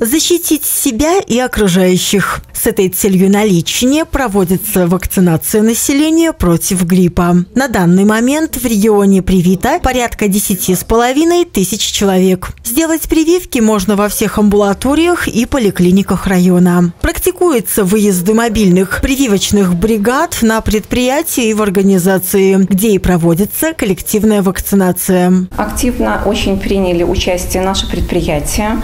Защитить себя и окружающих. С этой целью на Личине проводится вакцинация населения против гриппа. На данный момент в регионе привито порядка 10,5 тысяч человек. Сделать прививки можно во всех амбулаториях и поликлиниках района. Практикуются выезды мобильных прививочных бригад на предприятия и в организации, где и проводится коллективная вакцинация. Активно очень приняли участие наши предприятия.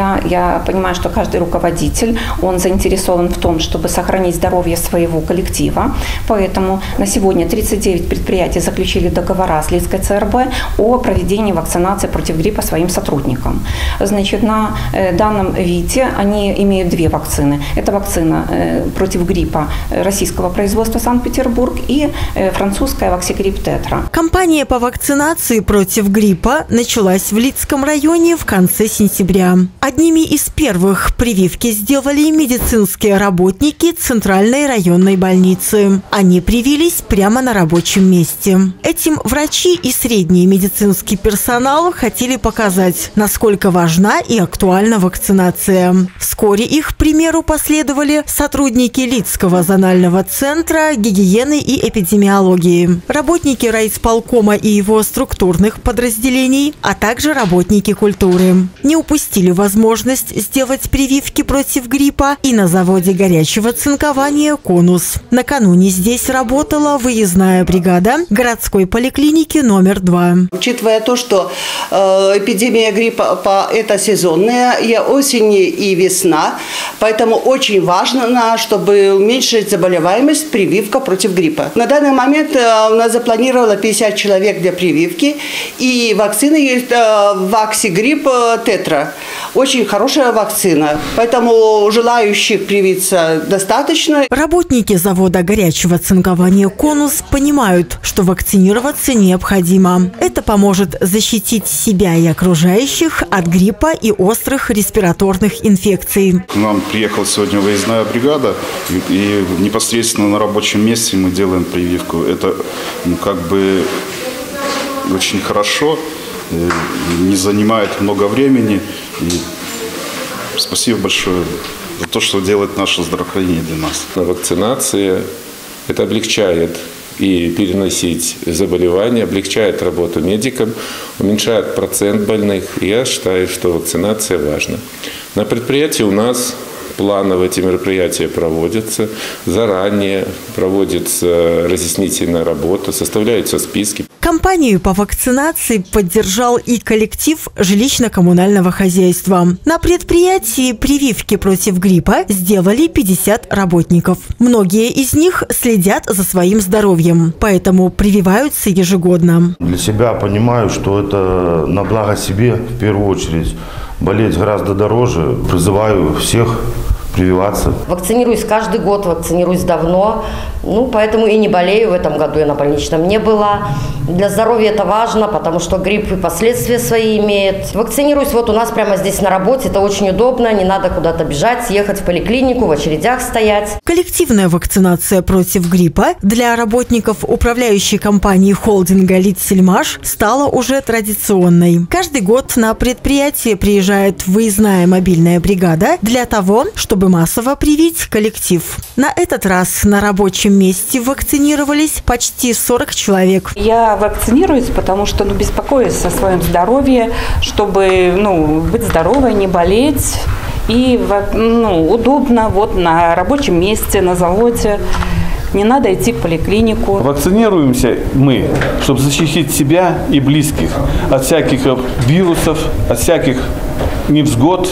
Я понимаю, что каждый руководитель, он заинтересован в том, чтобы сохранить здоровье своего коллектива. Поэтому на сегодня 39 предприятий заключили договора с Лидской ЦРБ о проведении вакцинации против гриппа своим сотрудникам. Значит, на данном виде они имеют две вакцины. Это вакцина против гриппа российского производства Санкт-Петербург и французская Ваксигрипп Тетра. Кампания по вакцинации против гриппа началась в Лидском районе в конце сентября. Одними из первых прививки сделали медицинские работники Центральной районной больницы. Они привились прямо на рабочем месте. Этим врачи и средний медицинский персонал хотели показать, насколько важна и актуальна вакцинация. Вскоре их примеру последовали сотрудники Лидского зонального центра гигиены и эпидемиологии, работники райисполкома и его структурных подразделений, а также работники культуры. Не упустили возможность сделать прививки против гриппа и на заводе горячего цинкования «Конус». Накануне здесь работала выездная бригада городской поликлиники номер 2. Учитывая то, что эпидемия гриппа это сезонная, и осень и весна, поэтому очень важно, чтобы уменьшить заболеваемость, прививка против гриппа. На данный момент у нас запланировано 50 человек для прививки, и вакцина есть Ваксигрипп Тетра. Очень хорошая вакцина, поэтому желающих привиться достаточно. Работники завода горячего цинкования «Конус» понимают, что вакцинироваться необходимо. Это поможет защитить себя и окружающих от гриппа и острых респираторных инфекций. К нам приехала сегодня выездная бригада, и непосредственно на рабочем месте мы делаем прививку. Это очень хорошо, не занимает много времени. И спасибо большое за то, что делает наше здравоохранение для нас. Вакцинация это облегчает и переносить заболевания, облегчает работу медикам, уменьшает процент больных. И я считаю, что вакцинация важна. На предприятии у нас планово эти мероприятия проводятся, заранее проводится разъяснительная работа, составляются списки. Кампанию по вакцинации поддержал и коллектив жилищно-коммунального хозяйства. На предприятии прививки против гриппа сделали 50 работников. Многие из них следят за своим здоровьем, поэтому прививаются ежегодно. Для себя понимаю, что это на благо себе в первую очередь. Болеть гораздо дороже. Призываю всех прививаться. Вакцинируюсь каждый год, вакцинируюсь давно. Поэтому и не болею в этом году, я на больничном не была. Для здоровья это важно, потому что грипп и последствия свои имеет. Вакцинируюсь у нас прямо здесь на работе, это очень удобно, не надо куда-то бежать, ехать в поликлинику, в очередях стоять. Коллективная вакцинация против гриппа для работников управляющей компании холдинга «Лидсельмаш» стала уже традиционной. Каждый год на предприятие приезжает выездная мобильная бригада для того, чтобы массово привить коллектив. На этот раз на рабочем месте вакцинировались почти 40 человек. Я вакцинируюсь, потому что беспокоюсь о своем здоровье, чтобы быть здоровой, не болеть. И удобно на рабочем месте, на заводе. Не надо идти в поликлинику. Вакцинируемся мы, чтобы защитить себя и близких от всяких вирусов, от всяких невзгод.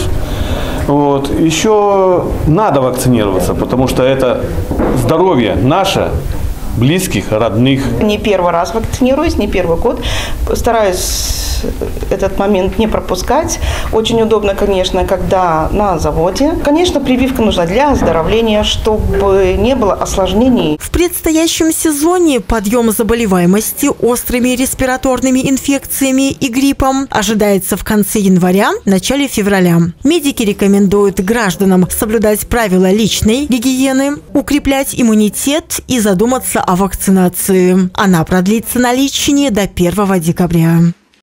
Еще надо вакцинироваться, потому что это здоровье наше, близких, родных. Не первый раз вакцинируюсь, не первый год. Стараюсь этот момент не пропускать. Очень удобно, конечно, когда на заводе. Конечно, прививка нужна для оздоровления, чтобы не было осложнений. В предстоящем сезоне подъем заболеваемости острыми респираторными инфекциями и гриппом ожидается в конце января, начале февраля. Медики рекомендуют гражданам соблюдать правила личной гигиены, укреплять иммунитет и задуматься о вакцинации. Она продлится на Личине до 1 декабря.